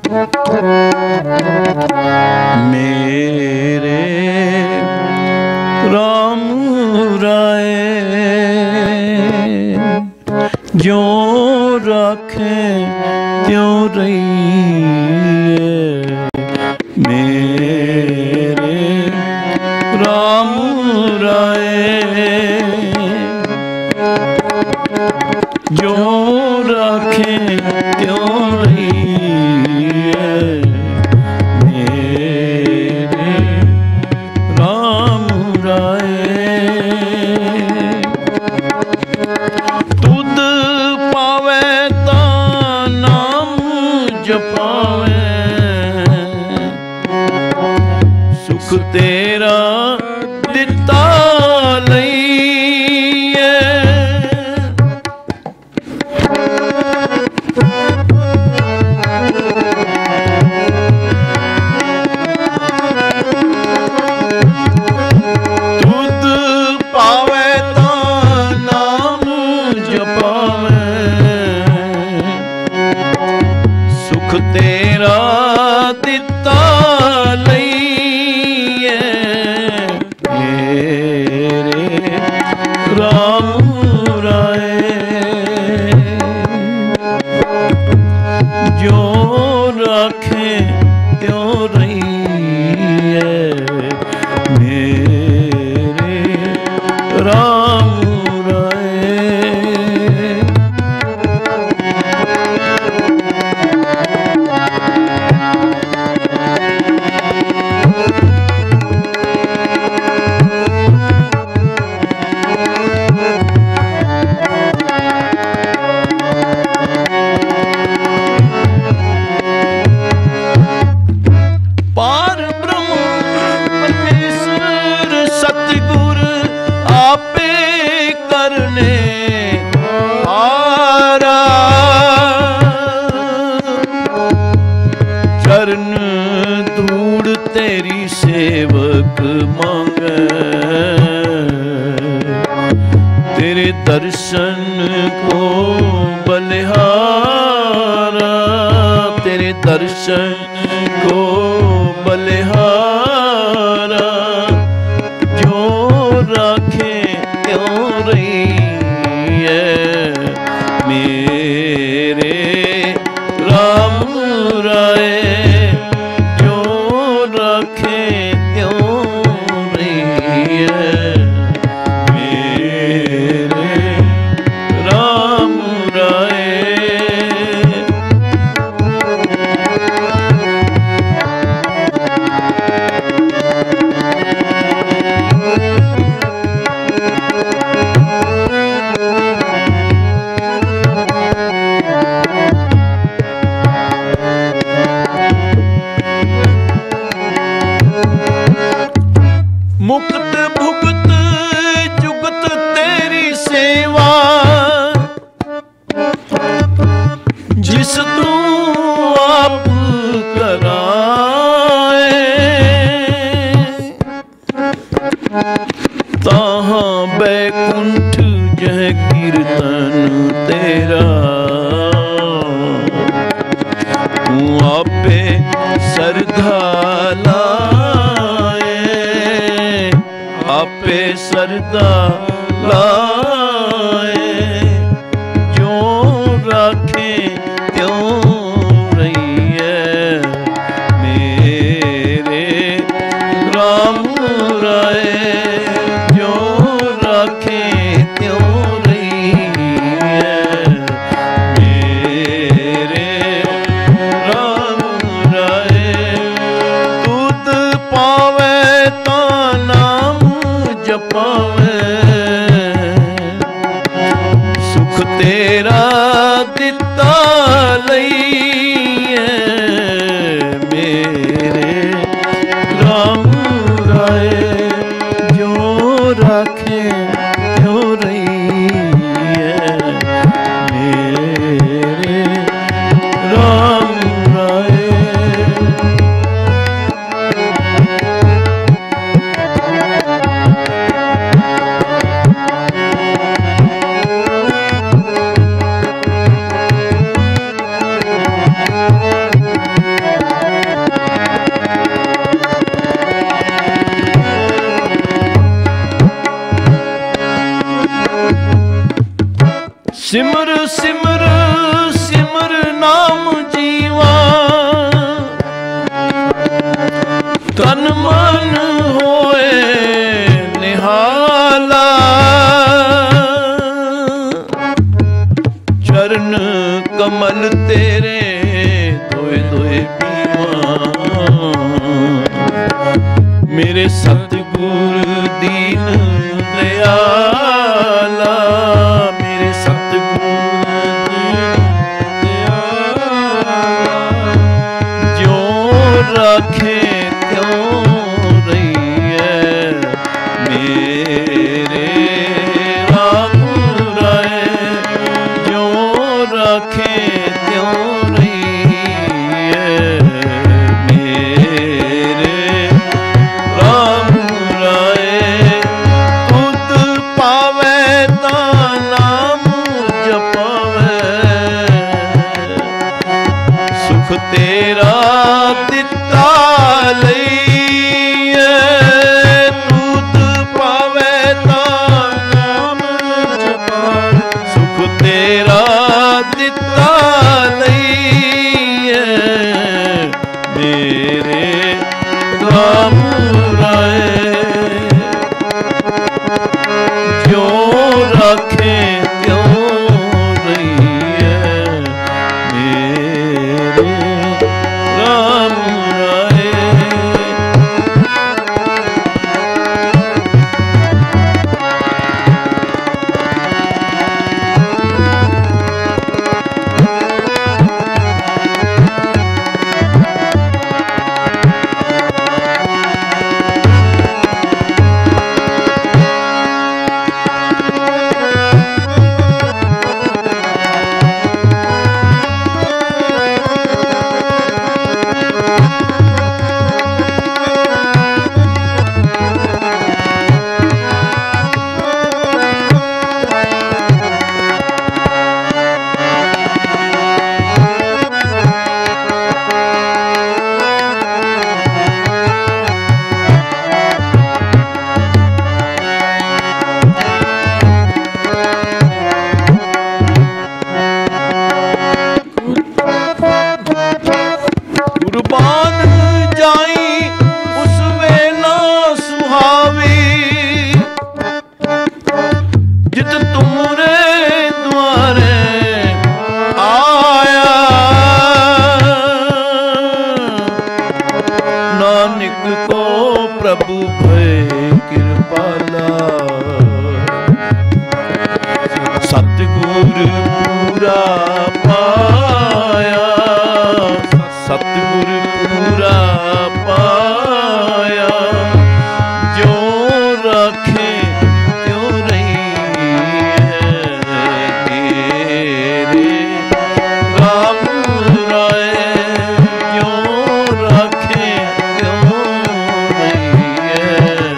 मेरे राम राय जो राखे त्यों रहिए। मेरे राम राय जो राखे त्यों रहिए। मेरे राम राय तुद पावे ता नाम जपावे। सुख तेरा दिता लईए। तुद पावे ता नाम जपावे। सुख तेरा दिता लईए। मेरे राम राय जो राखे त्यों रहिए। मेरे राम राय पार ब्रह्म परमेश्वर सतगुर आपे करने हारा। चरण धूड़ तेरी सेवक मांगे। तेरे दर्शन को बलिहारा। तेरे दर्शन को बलिहारा। जो राखे त्यों रहिए। मेरे राम राय जो राखे त्यों रहिए। मेरे राम राय मुक्त भुगत जुगत तेरी सेवा। जिस तू आप कराए। ताहाँ बैकुंठ जह कीर्तन तेरा। तू आपे सरधा लाए। आपे सरदा लाए। जो राखे त्यों रहिए। मेरे राम राय जो राखे त्यों रहिए। मेरे राम राय तुद पावे ता नाम जपावे। सिमर सिमर सिमर नाम जीवा, तन मन होए निहाला। चरण कमल तेरे धोए धोए पीवा, मेरे सतगुर दीन दयाला, मेरे सतगुर दीन दयाला। ज्यों राखे त्यों रहिए मेरे राम राय, ज्यों राखे त्यों रहिए मेरे राम राय। तुत पावे ता नाम जपावे, सुख तेरा दिता लईए। तुत पावे ता नाम जपावे, सुख तेरा दिता लईए मेरे राम राय। ज्यों राखे त्यों रहिए मेरे राम राय। कुर्बान जाई उस वेला सुहावी, जित तुमरे द्वारे आया। नानक को प्रभु भय कृपाला, सतगुर पूरा पाया, सतगुर पूरा पाया। ज्यों राखे त्यों रहिए मेरे राम राय। ज्यों राखे त्यों रहिए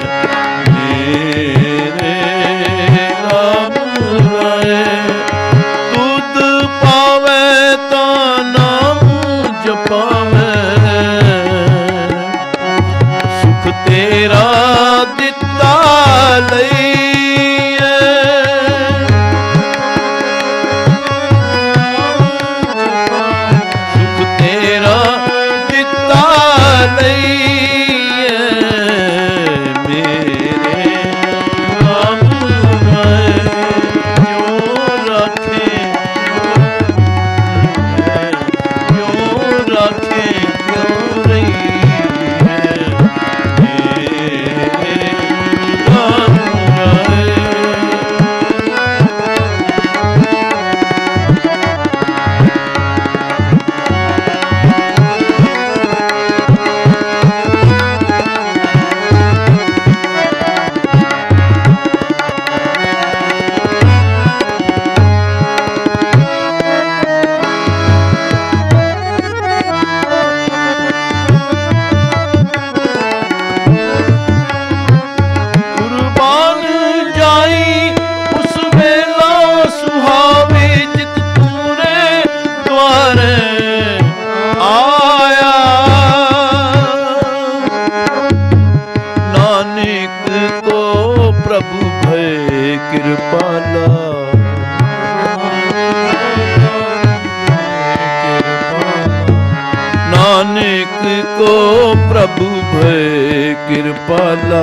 नानक को प्रभु भय कृपाला।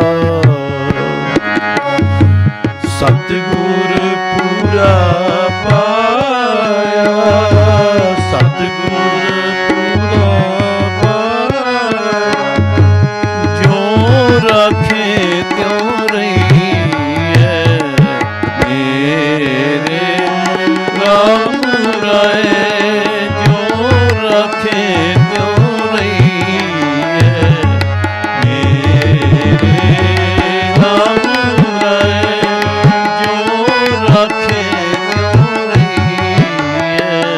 सतगुर पूरा पाया, सतगुर पूरा पाया, जो रखे त्यों रही है मेरे राम राय। जो रखे त्यों रही है मेरे राम राय। जो रखे त्यों रही है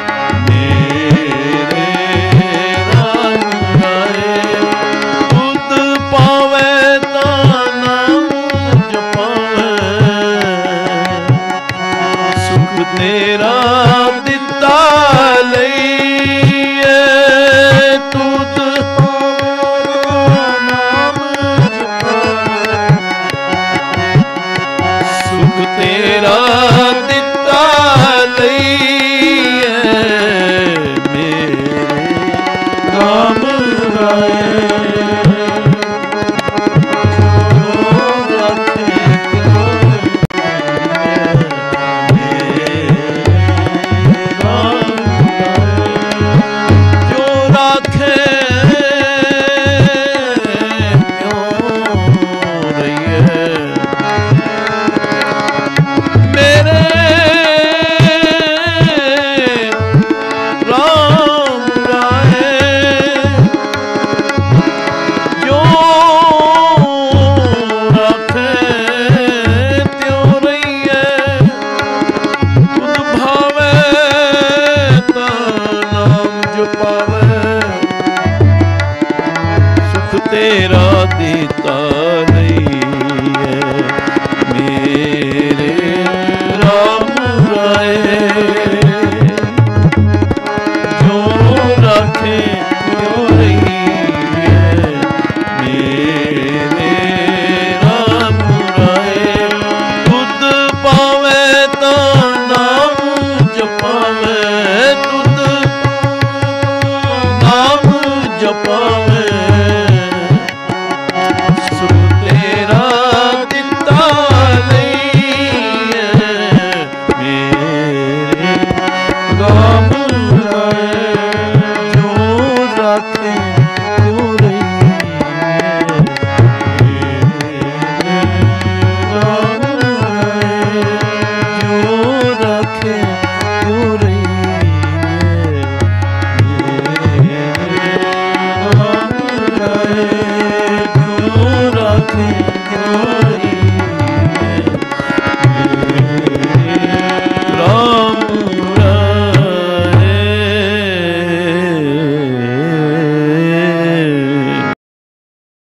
मेरे राम राय। तुध पावे ता नाम जपावे, सुख तेरा दिता लईए। तुध नाम जपावे, सुख तेरा दिता लईए मेरे राम राय। तेरा देता नहीं है मेरे राम राय। जो रखे